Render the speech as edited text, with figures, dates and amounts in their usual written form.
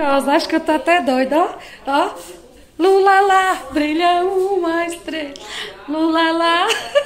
maravilhosa. Acho que eu tô até doida, ó. Ó. Lulala, brilha uma estrela. Lulala.